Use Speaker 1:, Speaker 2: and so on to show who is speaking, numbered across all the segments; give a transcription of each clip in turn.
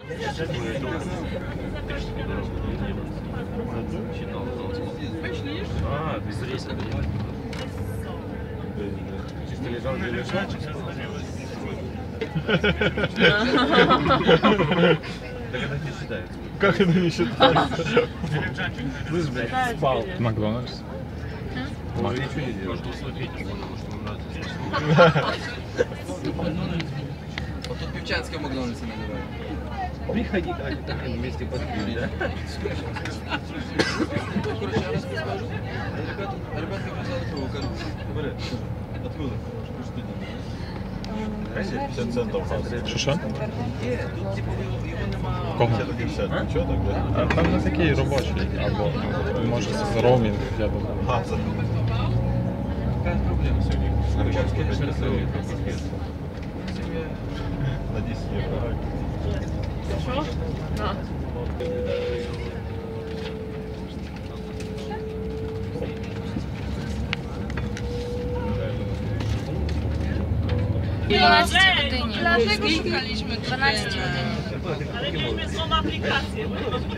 Speaker 1: А, ты здесь. Чисто лежал, где лежал. Так это не считается.
Speaker 2: Как это не считается?
Speaker 1: Слышь, блядь, спал.
Speaker 2: Макдональдс.
Speaker 1: Может, ничего не делать.
Speaker 3: Вот тут Певчанская Макдональдса называют.
Speaker 1: Приходи, так вместе подпили, да?
Speaker 3: Короче, я раз расскажу. Ребята как его говорят, откуда?
Speaker 2: Раньше 50 центов. Що?
Speaker 3: Тут типу його нема.
Speaker 2: Кого?
Speaker 1: 50, нічого так, да?
Speaker 2: А там не такий робочий, або може це роумінг, я думаю.
Speaker 1: А, це какая проблема сегодня? Американский ресторан. На 10 евро.
Speaker 4: Що? На.
Speaker 5: Dlatego szukaliśmy
Speaker 4: 12 godzin.
Speaker 6: Ale mieliśmy złą aplikację.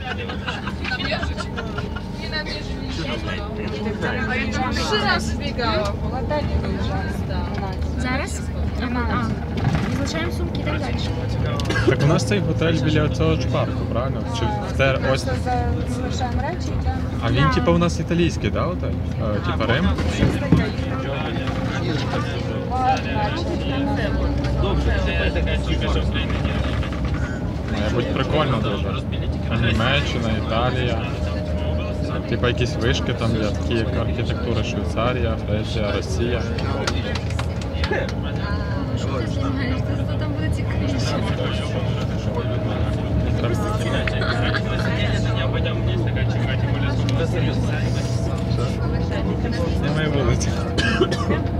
Speaker 5: Nie namierzyliśmy go. 3 razy biegałam.
Speaker 4: Зараз? Залишаємо сумки і так далі.
Speaker 2: Так у нас цей готель біля цього ж парку, правильно? Чи це ось...
Speaker 7: Залишаємо речі, йдемо.
Speaker 2: А він типу у нас італійський, да, готель? Типа Рим? Мабуть, прикольно дуже. Німеччина, Італія. Типа якісь вишки там є, такі як архітектура Швейцарія, Греція, Росія.
Speaker 4: Хто там буде цікавіше?
Speaker 2: Немає вулиці.